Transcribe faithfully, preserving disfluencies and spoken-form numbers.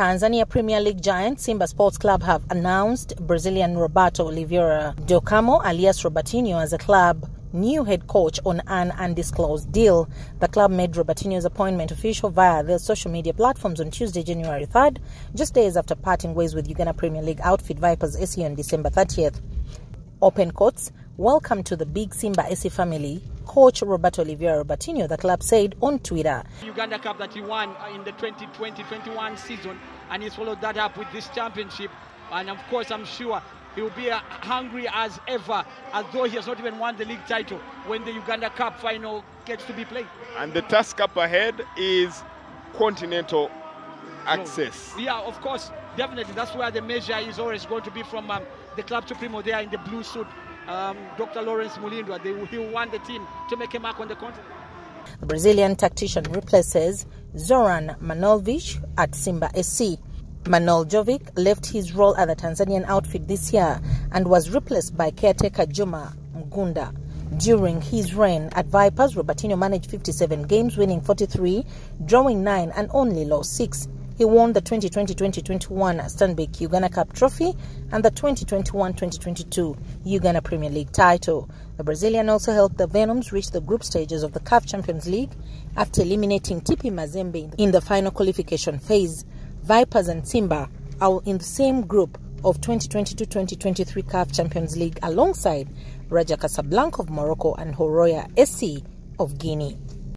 Tanzania Premier League giant Simba Sports Club have announced Brazilian Roberto Oliveira do Carmo, alias Robertinho, as a club new head coach on an undisclosed deal. The club made Robertinho's appointment official via their social media platforms on Tuesday, January third, just days after parting ways with Uganda Premier League outfit Vipers S C on December thirtieth. Open quotes, "Welcome to the big Simba S C family," coach Roberto Oliveira Robertinho, the club said on Twitter. Uganda Cup that he won in the twenty twenty twenty-one season, and he's followed that up with this championship. And of course, I'm sure he will be uh, hungry as ever, as though he has not even won the league title when the Uganda Cup final gets to be played. And the task up ahead is continental access. Yeah, of course, definitely. That's where the measure is always going to be from um, the club supremo there in the blue suit, um, Doctor Lawrence Mulindwa. They, he will want the team to make a mark on the continent. The Brazilian tactician replaces Zoran Manojlovic at Simba S C. Manojlovic left his role at the Tanzanian outfit this year and was replaced by caretaker Juma Mgunda. During his reign at Vipers, Robertinho managed fifty-seven games, winning forty-three, drawing nine, and only lost six. He won the twenty twenty twenty twenty-one Stanbic Uganda Cup trophy and the twenty twenty-one twenty twenty-two Uganda Premier League title. The Brazilian also helped the Venoms reach the group stages of the C A F Champions League after eliminating T P Mazembe in the final qualification phase. Vipers and Simba are in the same group of twenty twenty-two twenty twenty-three C A F Champions League alongside Raja Casablanca of Morocco and Horoya S C of Guinea.